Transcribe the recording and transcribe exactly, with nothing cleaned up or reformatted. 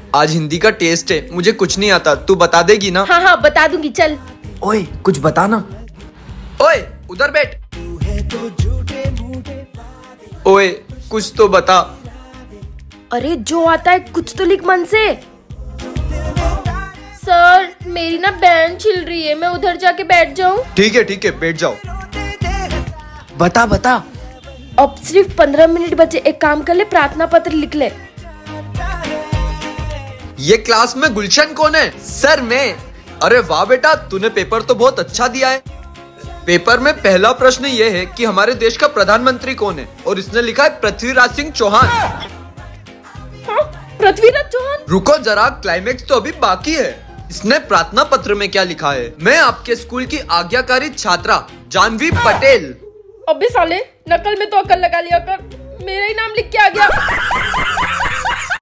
आज हिंदी का टेस्ट है, मुझे कुछ नहीं आता, तू बता देगी ना? हाँ हाँ बता दूंगी, चल। ओए कुछ बताना। ओए उधर बैठ। ओए कुछ तो बता। अरे जो आता है कुछ तो लिख मन से। सर मेरी ना बैंड छिल रही है, मैं उधर जाके बैठ जाऊं? ठीक है ठीक है, बैठ जाओ। बता बता। अब सिर्फ पंद्रह मिनट बचे, एक काम कर ले, प्रार्थना पत्र लिख ले। ये क्लास में गुलशन कौन है? सर मैं। अरे वाह बेटा, तूने पेपर तो बहुत अच्छा दिया है। पेपर में पहला प्रश्न ये है कि हमारे देश का प्रधानमंत्री कौन है, और इसने लिखा है पृथ्वीराज सिंह चौहान। हाँ, पृथ्वीराज चौहान। रुको जरा, क्लाइमेक्स तो अभी बाकी है। इसने प्रार्थना पत्र में क्या लिखा है? मैं आपके स्कूल की आज्ञाकारी छात्रा जानवी पटेल। अबे साले, नकल में तो अकल लगा लिया कर, मेरा ही नाम लिख के आ गया।